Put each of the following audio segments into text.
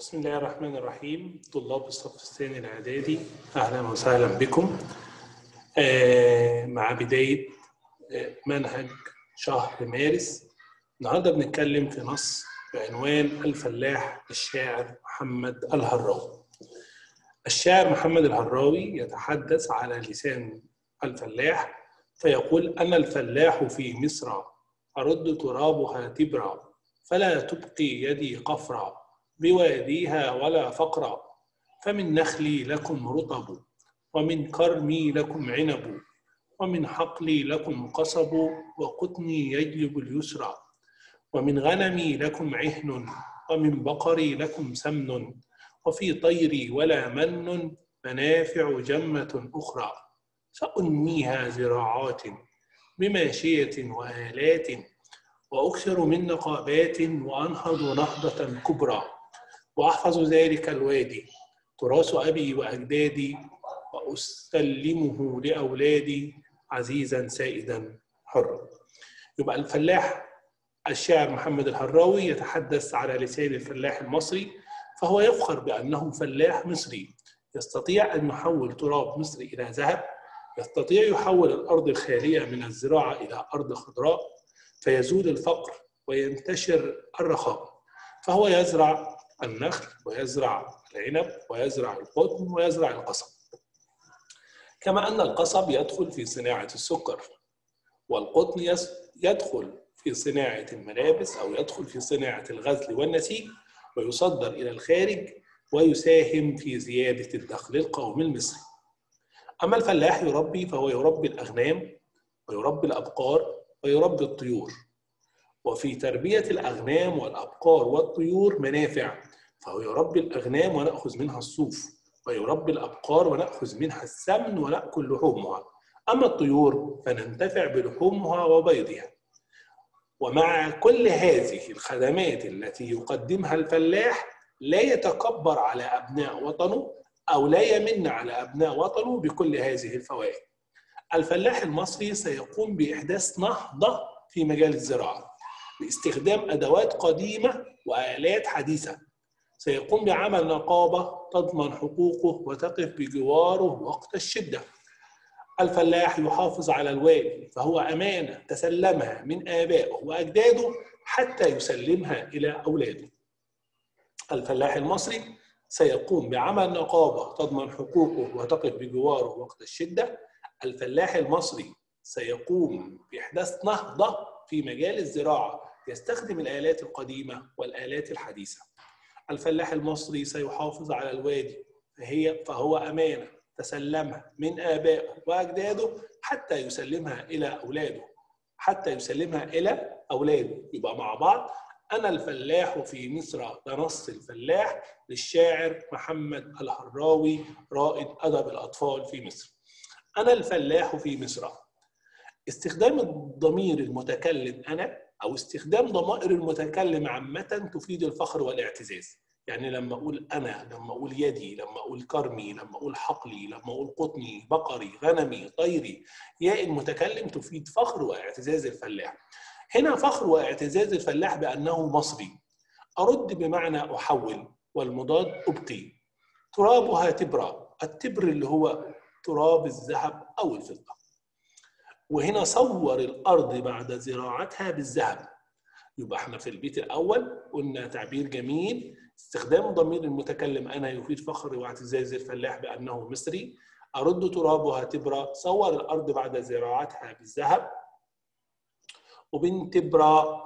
بسم الله الرحمن الرحيم. طلاب الصف الثاني الإعدادي، أهلا وسهلا بكم. مع بداية منهج شهر مارس. النهارده بنتكلم في نص بعنوان الفلاح الشاعر محمد الهراوي. الشاعر محمد الهراوي يتحدث على لسان الفلاح فيقول: أنا الفلاح في مصر، أرد ترابها تبرا، فلا تبقي يدي قفرا، بواديها ولا فقرا، فمن نخلي لكم رطب، ومن كرمي لكم عنب، ومن حقلي لكم قصب، وقطني يجلب اليسرى، ومن غنمي لكم عهن، ومن بقري لكم سمن، وفي طيري ولا من منافع جمة أخرى، سأنميها زراعات بماشية وآلات، وأكثر من نقابات، وأنهض نهضة كبرى، وأحفظ ذلك الوادي تراث أبي وأجدادي، وأسلمه لأولادي عزيزا سائدا حرا. يبقى الفلاح الشاعر محمد الهراوي يتحدث على لسان الفلاح المصري، فهو يفخر بأنه فلاح مصري يستطيع أن يحول تراب مصر إلى ذهب، يستطيع يحول الأرض الخالية من الزراعة إلى أرض خضراء، فيزول الفقر وينتشر الرخاء. فهو يزرع النخل ويزرع العنب ويزرع القطن ويزرع القصب، كما أن القصب يدخل في صناعة السكر، والقطن يدخل في صناعة الملابس أو يدخل في صناعة الغزل والنسيج، ويصدر إلى الخارج ويساهم في زيادة الدخل القومي المصري. أما الفلاح يربي، فهو يربي الأغنام ويربي الأبقار ويربي الطيور، وفي تربية الأغنام والأبقار والطيور منافع، فهو يربي الأغنام ونأخذ منها الصوف، ويربي الأبقار ونأخذ منها السمن ونأكل لحومها، أما الطيور فننتفع بلحومها وبيضها. ومع كل هذه الخدمات التي يقدمها الفلاح لا يتكبر على أبناء وطنه أو لا يمن على أبناء وطنه بكل هذه الفوائد. الفلاح المصري سيقوم بإحداث نهضة في مجال الزراعة باستخدام أدوات قديمة وآلات حديثة. سيقوم بعمل نقابة تضمن حقوقه وتقف بجواره وقت الشدة. الفلاح يحافظ على الوادي، فهو أمانة تسلمها من آبائه وأجداده حتى يسلمها إلى أولاده. الفلاح المصري سيقوم بعمل نقابة تضمن حقوقه وتقف بجواره وقت الشدة. الفلاح المصري سيقوم بإحداث نهضة في مجال الزراعة يستخدم الآلات القديمة والآلات الحديثة. الفلاح المصري سيحافظ على الوادي، فهو أمانة تسلمها من آبائه وأجداده حتى يسلمها إلى أولاده. يبقى مع بعض: أنا الفلاح في مصر، ده نص الفلاح للشاعر محمد الهراوي رائد أدب الأطفال في مصر. أنا الفلاح في مصر. استخدام الضمير المتكلم أنا أو استخدام ضمائر المتكلم عامة تفيد الفخر والاعتزاز. يعني لما أقول أنا، لما أقول يدي، لما أقول كرمي، لما أقول حقلي، لما أقول قطني، بقري، غنمي، طيري، ياء المتكلم تفيد فخر واعتزاز الفلاح. هنا فخر واعتزاز الفلاح بأنه مصري. أرد بمعنى أحول، والمضاد أبقي. ترابها تبرا، التبر اللي هو تراب الذهب أو الفضة. وهنا صور الأرض بعد زراعتها بالذهب. يبقى احنا في البيت الأول قلنا تعبير جميل: استخدام ضمير المتكلم أنا يفيد فخر واعتزاز الفلاح بأنه مصري. أرد ترابها تبرا، صور الأرض بعد زراعتها بالذهب. وبين تبرا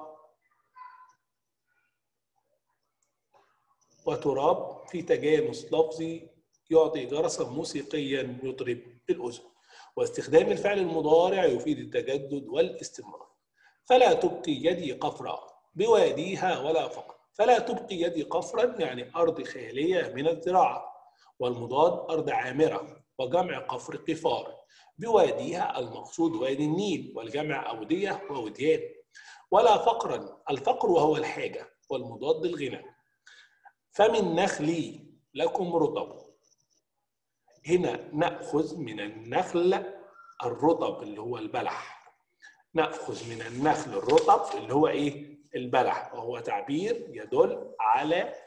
وتراب في تجانس لفظي يعطي جرسا موسيقيا يطرب الأذن. واستخدام الفعل المضارع يفيد التجدد والاستمرار. فلا تبقي يدي قفرا، بواديها ولا فقر. فلا تبقي يدي قفرا يعني أرض خالية من الزراعة، والمضاد أرض عامرة، وجمع قفر قفار. بواديها المقصود وادي النيل، والجمع أودية ووديان. ولا فقرا، الفقر وهو الحاجة، والمضاد الغنى. فمن نخلي لكم رطب. هنا نأخذ من النخل الرطب اللي هو البلح. نأخذ من النخل الرطب اللي هو إيه؟ البلح، وهو تعبير يدل على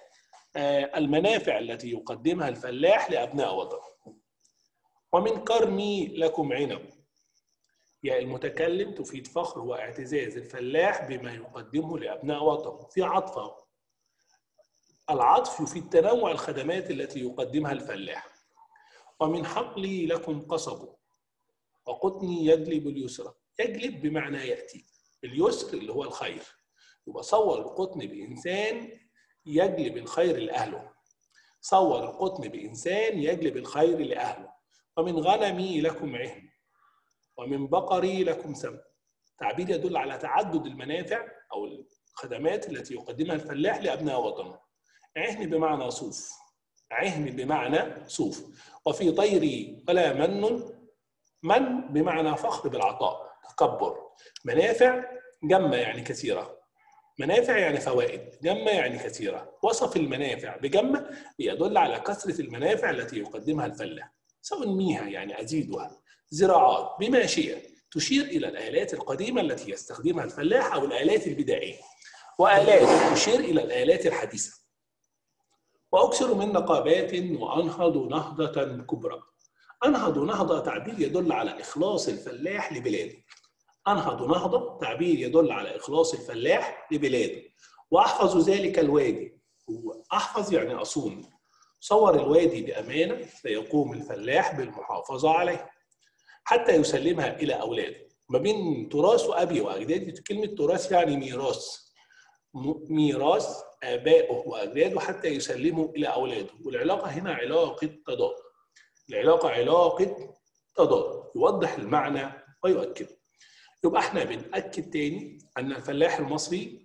المنافع التي يقدمها الفلاح لأبناء وطنه. ومن كرمي لكم عنب. يا المتكلم تفيد فخر واعتزاز الفلاح بما يقدمه لأبناء وطنه، في عطف. العطف يفيد تنوع الخدمات التي يقدمها الفلاح. ومن حقلي لكم قصب، وقطني يجلب اليسر. يجلب بمعنى يأتي، اليسر اللي هو الخير. يبقى صور القطن بإنسان يجلب الخير لأهله. صور القطن بإنسان يجلب الخير لأهله. ومن غنمي لكم عهن، ومن بقري لكم سمن. تعبير يدل على تعدد المنافع أو الخدمات التي يقدمها الفلاح لأبناء وطنه. عهن بمعنى صوف، عهن بمعنى صوف. وفي طيري ولا من بمعنى فخر بالعطاء، تكبر. منافع جمة يعني كثيرة، منافع يعني فوائد، جمة يعني كثيرة. وصف المنافع بجمة يدل على كثرة المنافع التي يقدمها الفلاح. سأنميها يعني أزيدها. زراعات بماشية تشير إلى الآلات القديمة التي يستخدمها الفلاح أو الآلات البدائية. وآلات تشير إلى الآلات الحديثة. وأكثر من نقابات وأنهض نهضة كبرى. أنهض نهضة تعبير يدل على إخلاص الفلاح لبلاده. أنهض نهضة تعبير يدل على إخلاص الفلاح لبلاده. وأحفظ ذلك الوادي. أحفظ يعني أصون. صور الوادي بأمانة فيقوم الفلاح بالمحافظة عليه حتى يسلمها إلى أولاده. ما بين تراث وأبي وأجدادي، كلمة تراث يعني ميراث، ميراث آبائه وأجداده حتى يسلموا إلى أولاده. والعلاقة هنا علاقة تضاد. العلاقة علاقة تضاد، يوضح المعنى ويؤكد. يبقى احنا بنأكد تاني أن الفلاح المصري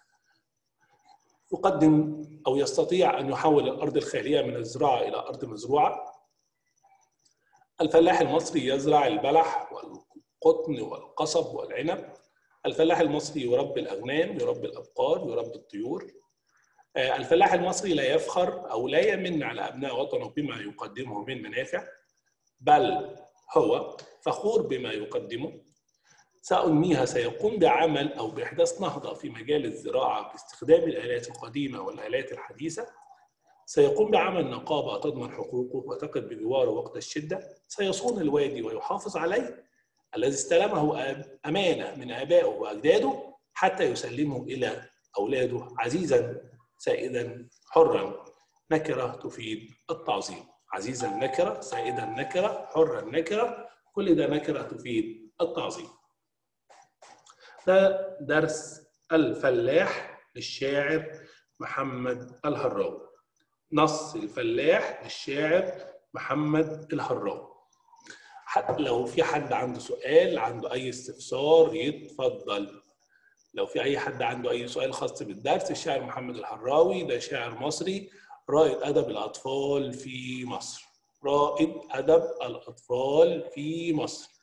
يقدم أو يستطيع أن يحول الأرض الخالية من الزراعة إلى أرض مزروعة. الفلاح المصري يزرع البلح والقطن والقصب والعنب. الفلاح المصري يربي الأغنام، يربي الأبقار، يربي الطيور. الفلاح المصري لا يفخر أو لا يمن على أبناء وطنه بما يقدمه من منافع، بل هو فخور بما يقدمه. سأنميها سيقوم بعمل أو بإحداث نهضة في مجال الزراعة باستخدام الآلات القديمة والآلات الحديثة. سيقوم بعمل نقابة تضمن حقوقه وتقف بجواره وقت الشدة. سيصون الوادي ويحافظ عليه الذي استلمه أمانة من آبائه وأجداده حتى يسلمه إلى أولاده عزيزا سائدا حرا. نكرة تفيد التعظيم. عزيزا نكرة، سائدا نكرة، حرا نكرة، كل ده نكرة تفيد التعظيم. ده درس الفلاح للشاعر محمد الهراوي. نص الفلاح للشاعر محمد الهراوي. حتى لو في حد عنده سؤال، عنده أي استفسار، يتفضل. لو في أي حد عنده أي سؤال خاص بالدرس. الشاعر محمد الهراوي ده شاعر مصري، رائد أدب الأطفال في مصر. رائد أدب الأطفال في مصر.